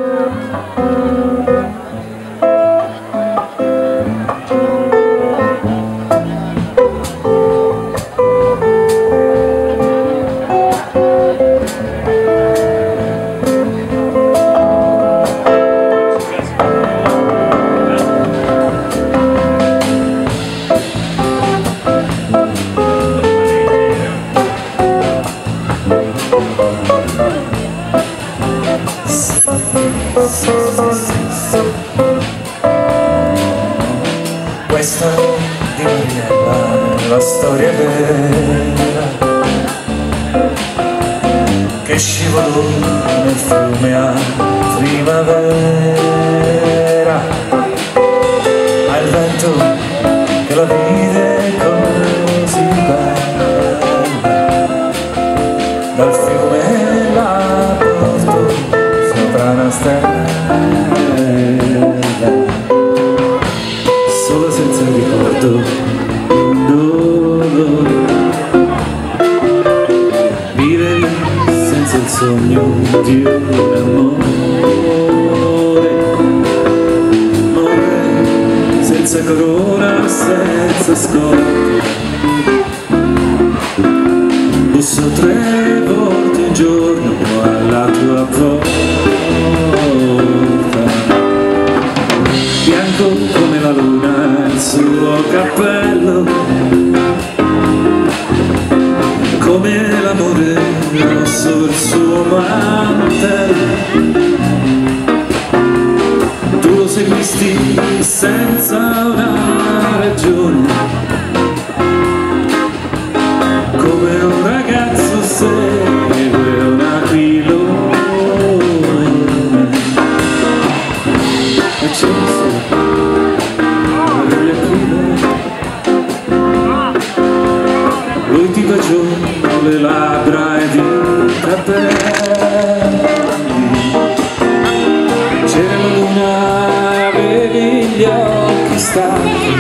Questa di Mariella è la storia vera che scivolò nel fiume a primavera, ma il vento che la vide così bella dal fiume la portò sopra una stella, solo senza ricordo, vivevi senza il sogno di un amore, senza corona, senza scorte. Busso 3 volte al giorno alla tua porta, bianco come la luna il suo cappello, come l'amore rosso il suo mantello. Tu lo seguisti senza una ragione, come un ragazzo segue un aquilone. Acceso le aquile, lui ti baciò le labbra ed i capelli. C'era la luna, avevi gli occhi stanchi,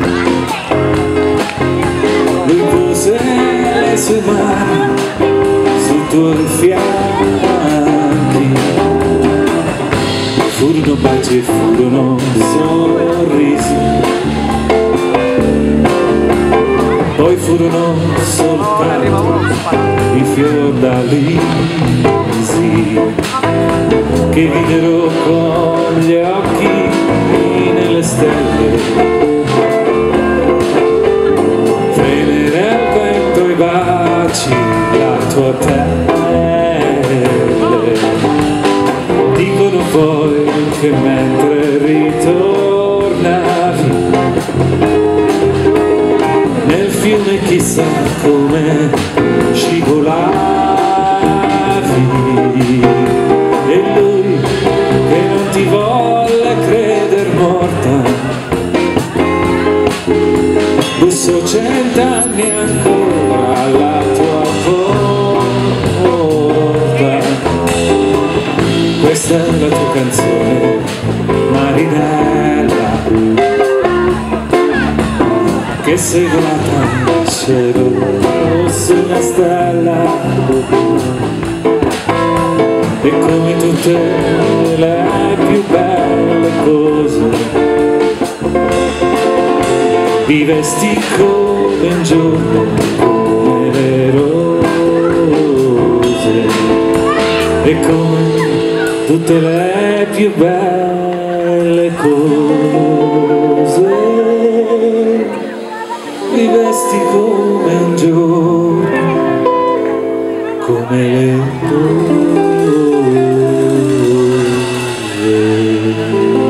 lui pose le sue mani sui tuoi fianchi. Furono baci e furono sorrisi, poi furono soltanto i fiordalisi che videro con gli occhi nelle stelle fremere al vento i baci la tua pelle. Dicono poi che mentre ritornavi nel fiume chissà come scivolavi, e lui che non ti volle creder morta bussò 100 anni ancora alla tua porta. Questa è la tua canzone, Marinella, che sei volata al cielo su una stella, e come tutte le più belle cose vivesti come un giorno, come le rose, e come tutte le più belle cose vivesti come un giorno, come le rose.